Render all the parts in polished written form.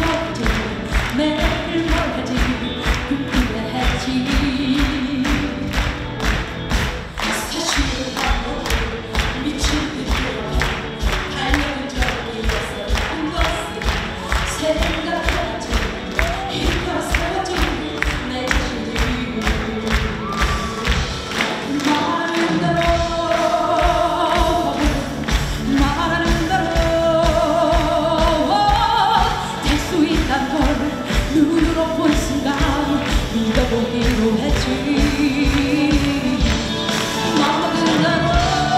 멀어지 매일 멀어지 궁금해했지 사실은 바로 미친 듯이 달려온 적이 없었던 것을 생각하지 힘들어 사라진 내 자신이 말하는 대로 될 수 있단 걸 눈으로 본 순간 믿어보기로 했지 마음먹은 대로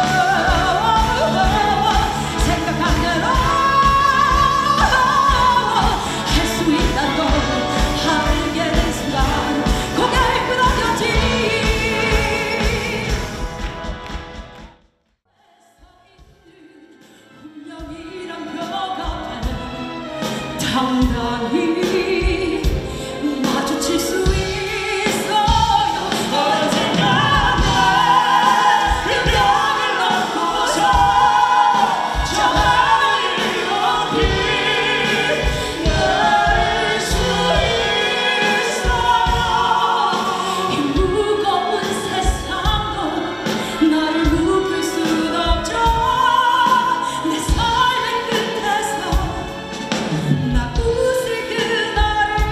생각한 대로 할 수 있단 걸 알게 된 순간 고개를 끄덕였지 운명이란 벽 앞에 당당히 마주칠 수 있어요 언젠가 내 운명을 넘고서 저 하늘 높이 날 수 있어요 이 무거운 세상도 나를 묶을 순 없죠 내 삶의 끝에서 나 웃을 그날을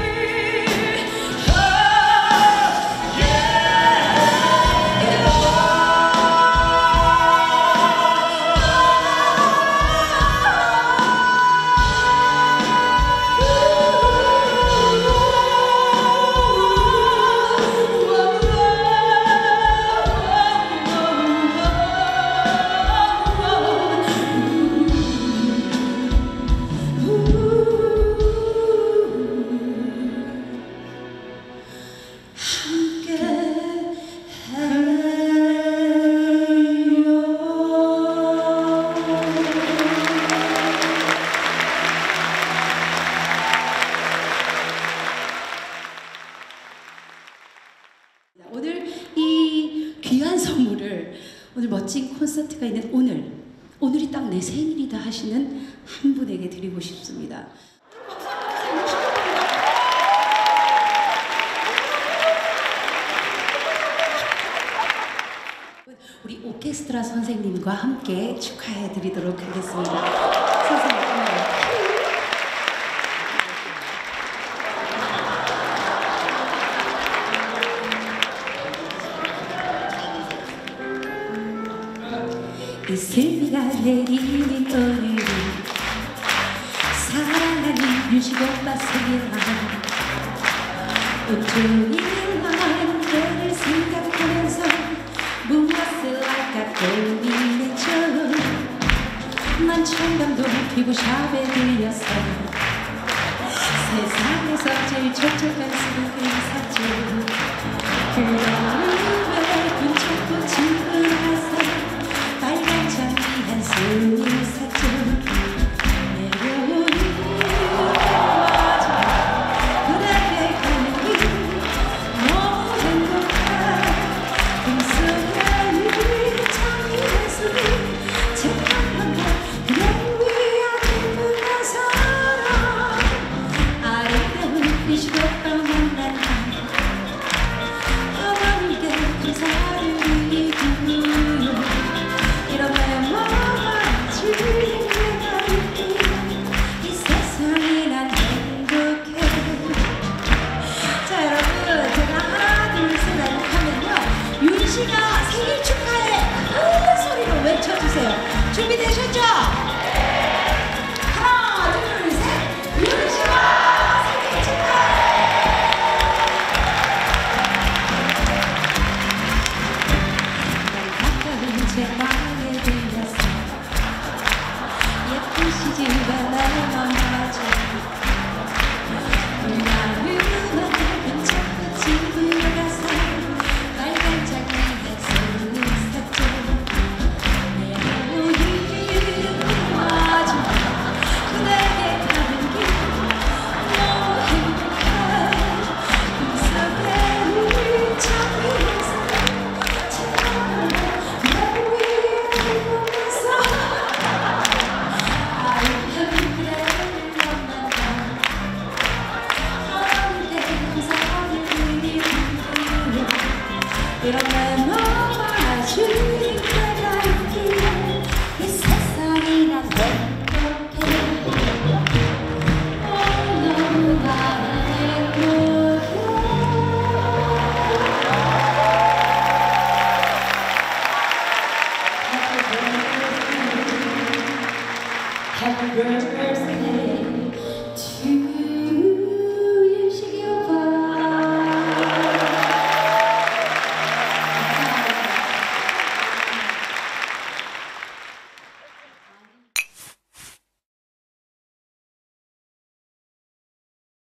오늘 이 귀한 선물을 오늘 멋진 콘서트가 있는 오늘이 딱 내 생일이다 하시는 한 분에게 드리고 싶습니다. 우리 오케스트라 선생님과 함께 축하해 드리도록 하겠습니다. 선생님. 이 슬비가 내리는 오늘은 사랑하는 유식 오빠 생일날 온종일 너를 생각하면서 무엇을 할까 고민했죠 난 청담동 피부샵에 들렸어 세상에서 제일 촉촉한 스니커를 샀죠 그 여름에 군청꽃을 가서 빨간 장미한 손을 샀죠 내려오는 맞아 그대에게 가는 길 너무 행복한 꿈속에 장미한 손을 착각한 걸 그냥 위하는 문화 사랑 아름다운 미식오빠 만난 날 어머니 여러분